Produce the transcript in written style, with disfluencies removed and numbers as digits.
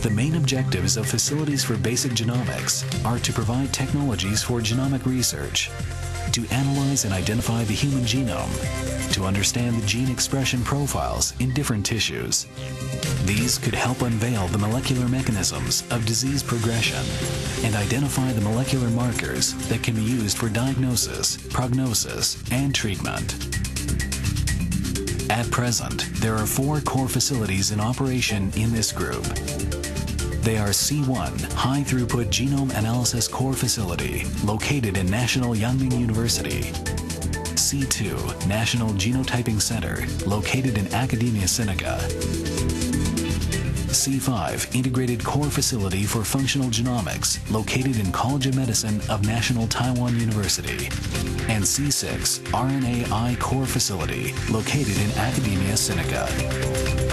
The main objectives of Facilities for Basic Genomics are to provide technologies for genomic research, to analyze and identify the human genome, to understand the gene expression profiles in different tissues. These could help unveil the molecular mechanisms of disease progression and identify the molecular markers that can be used for diagnosis, prognosis, and treatment. At present, there are 4 core facilities in operation in this group. They are C1 High Throughput Genome Analysis Core Facility, located in National Yangming University. C2 National Genotyping Center, located in Academia Sinica. C5 Integrated Core Facility for Functional Genomics, located in College of Medicine of National Taiwan University. And C6 RNAi Core Facility, located in Academia Sinica.